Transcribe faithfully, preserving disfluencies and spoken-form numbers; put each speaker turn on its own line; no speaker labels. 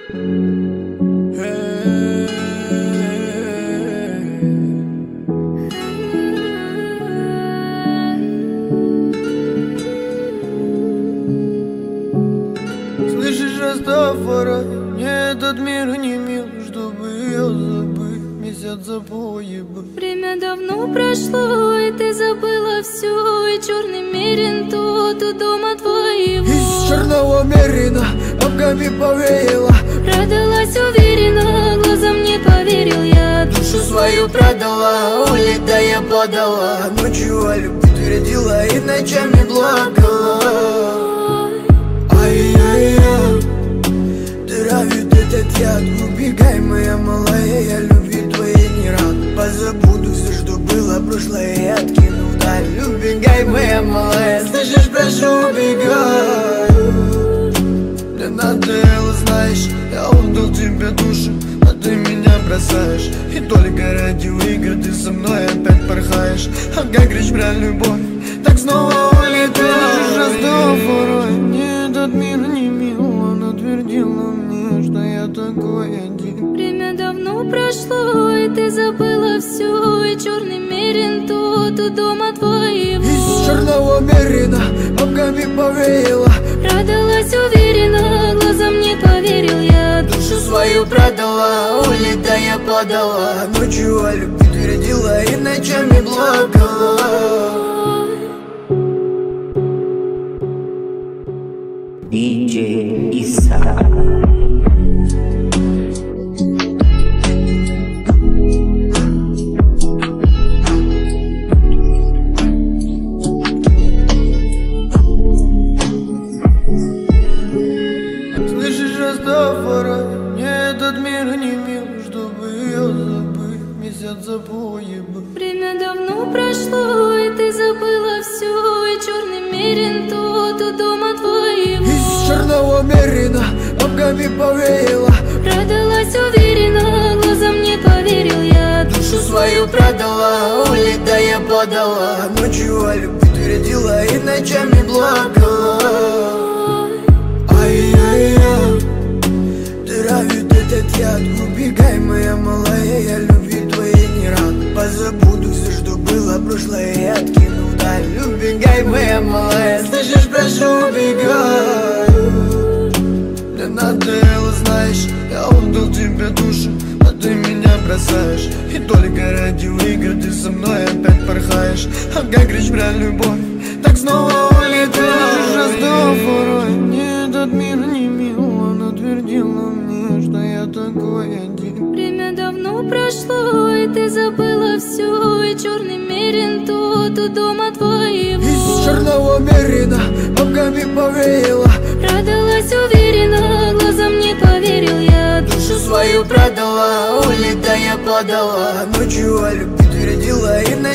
Слышишь, Растафарай, мне этот мир не мил, чтобы ее забыть, месяц запои бы.
Время давно прошло, и ты забыла все, и черный мерин тот у дома твоего.
Из черного мерина обгами повеяло,
продалась уверенно, глазам не поверил я.
душу свою продала, улетая подала, ночью о любви твердила и ночами плакала. Ай-яй-яй, травит этот яд, убегай, моя малая, я любви твоей не рад. Позабуду все, что было прошлое, и откину вдаль. Убегай, моя малая, слышишь, прошу, убегай. Мне надоело, знаешь, я отдал тебе душу, а ты меня бросаешь. И только ради игр ты со мной опять порхаешь. А как речь про любовь, так снова улетаешь. Растафарай, мне этот мир не мил, она твердила мне, что я такой один.
Время давно прошло, и ты забыла все, и черный мерин тот у дома твоего.
Из черного мерина обгами повеяло,
продалась уверенно, глазам не поверил я.
душу свою продала, улетая подала, ночью о любви твердила и ночами плакала.
диджей Иса.
Слышишь, Растафарай, мне этот мир не мил, чтобы ее забыть, месяц запои бы.
Время давно прошло, и ты забыла все, и черный мерин тот у дома твоего.
Из черного мерина обгами повеяло,
продалась уверенно, глазам не поверил я.
душу свою продала, улетая подала, ночью о любви твердила и ночами плакала. Ай-яй-яй, травит этот яд, убегай, моя малая, я любви твоей не рад. Позабуду все, что было прошлое, и откину вдаль. Убегай, моя малая, слышишь, прошу, убегай. Мне надоело, знаешь, я отдал тебе душу, а ты меня бросаешь. И только ради игр ты со мной опять порхаешь. А как речь про любовь, так снова улетаешь. Растафарай, мне этот мир не мил, она твердила мне, что я такой один.
Время давно прошло, и ты забыла все, и черный мерин тот у дома твоего.
Из черного мерина обгами повеяло,
продалась уверенно, глазам не поверил я.
душу свою продала, улетая подала, ночью о любви твердила и